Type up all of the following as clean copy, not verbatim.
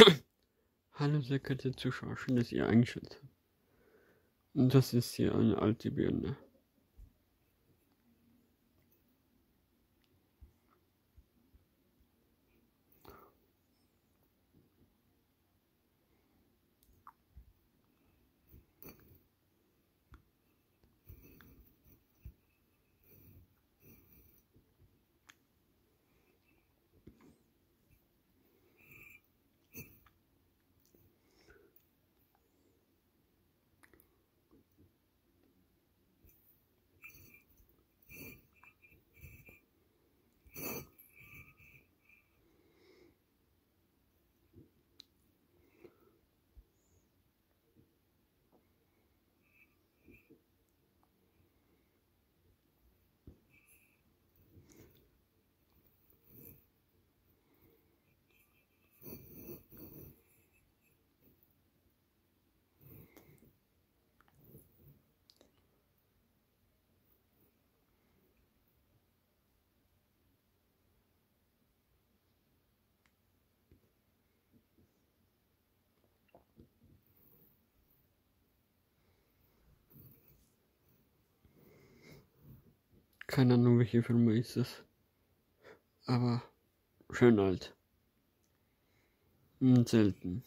Hallo sehr geehrte Zuschauer, schön, dass ihr eingeschaltet habt. Und das ist hier eine alte Birne. Keine Ahnung, welche Firma ist das. Aber schön alt. Und selten.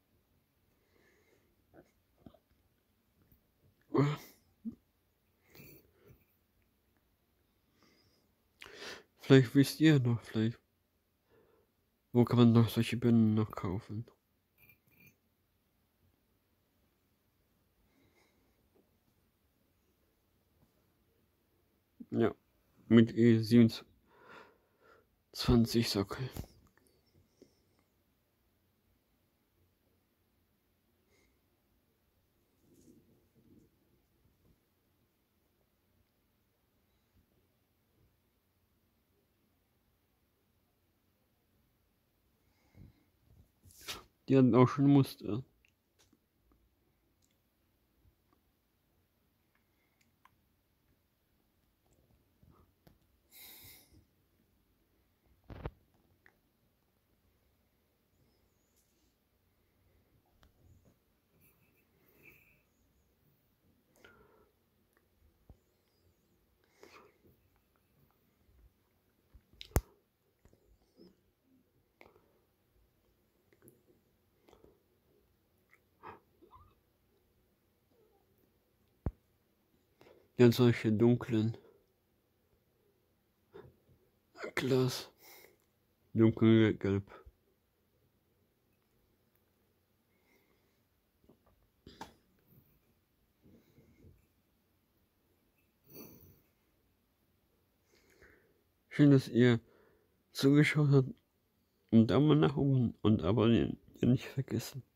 Vielleicht wisst ihr noch, wo kann man noch solche Birnen noch kaufen? Ja, mit E27 Sockel. Die hatten auch schon Muster. Ja, solche dunklen. Glas. Dunkelgelb. Schön, dass ihr zugeschaut habt. Und Daumen nach oben und abonnieren nicht vergessen.